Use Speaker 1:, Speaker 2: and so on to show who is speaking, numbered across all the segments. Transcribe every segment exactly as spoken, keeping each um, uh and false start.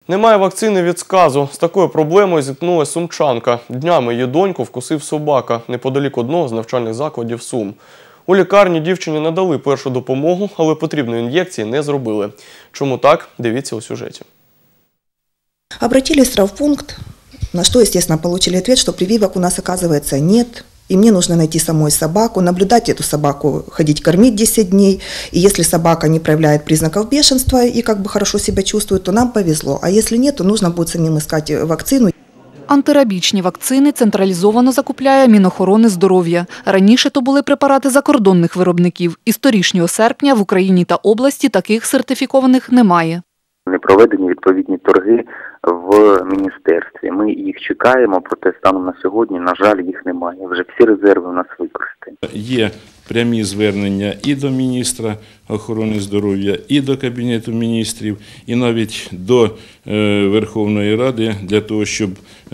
Speaker 1: Немає вакцини від сказу. З такою проблемою зіткнулася сумчанка. Днями її доньку вкусив собака неподалік одного з навчальних закладів Сум. У лікарні дівчині надали першу допомогу, але потрібної ін'єкції не зробили. Чому так? Дивіться у сюжеті.
Speaker 2: Обратились в травмпункт, на что, естественно, получили ответ, что прививок у нас, оказывается, нет. И мне нужно найти самой собаку, наблюдать эту собаку, ходить кормить десять дней. И если собака не проявляет признаков бешенства и как бы хорошо себя чувствует, то нам повезло. А если нет, то нужно будет самим искать вакцину.
Speaker 3: Антирабічні вакцини централізовано закупляє Мінохорони здоров'я. Раніше то були препарати закордонних виробників. І з торішнього серпня в Україні та області таких сертифікованих немає.
Speaker 4: Не проведені відповідні торги в міністерстві. Ми їх чекаємо, проте станом на сьогодні, на жаль, їх немає. Вже всі резерви у нас використані.
Speaker 5: Є прямі звернення і до міністра охорони здоров'я, і до Кабінету міністрів, і навіть до Верховної Ради для того, щоб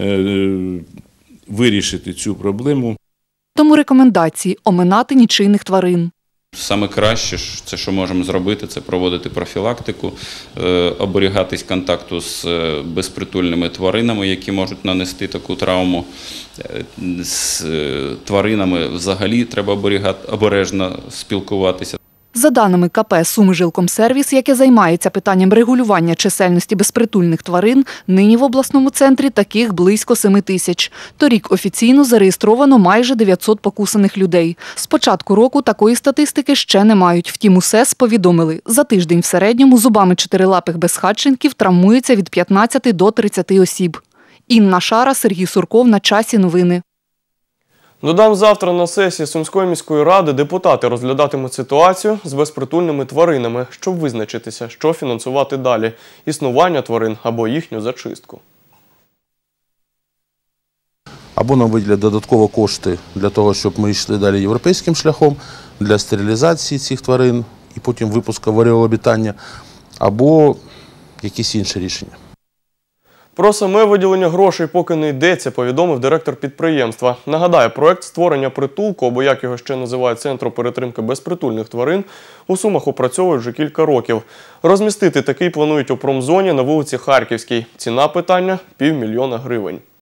Speaker 5: вирішити цю проблему.
Speaker 3: Тому рекомендації – оминати нічийних тварин.
Speaker 6: Саме краще, це що можемо зробити, це проводити профілактику, оберігатись контакту з безпритульними тваринами, які можуть нанести таку травму. З тваринами взагалі треба обережно спілкуватися.
Speaker 3: За даними ка пе «Суми-Жилкомсервіс», яке займається питанням регулювання чисельності безпритульних тварин, нині в обласному центрі таких близько семи тисяч. Торік офіційно зареєстровано майже дев'ятсот покусаних людей. З початку року такої статистики ще не мають. Втім, у ес е с повідомили, за тиждень в середньому зубами чотирилапих безхатченків травмується від п'ятнадцяти до тридцяти осіб. Інна Шара, Сергій Сурков. На часі новини.
Speaker 1: Додам, завтра на сесії Сумської міської ради депутати розглядатимуть ситуацію з безпритульними тваринами, щоб визначитися, що фінансувати далі – існування тварин або їхню зачистку.
Speaker 7: Або нам виділять додатково кошти для того, щоб ми йшли далі європейським шляхом, для стерилізації цих тварин і потім випуску в ареообітання, або якісь інші рішення.
Speaker 1: Про саме виділення грошей поки не йдеться, повідомив директор підприємства. Нагадаю, проект створення притулку, або як його ще називають Центру перетримки безпритульних тварин, у Сумах опрацьовують вже кілька років. Розмістити такий планують у промзоні на вулиці Харківській. Ціна питання – півмільйона гривень.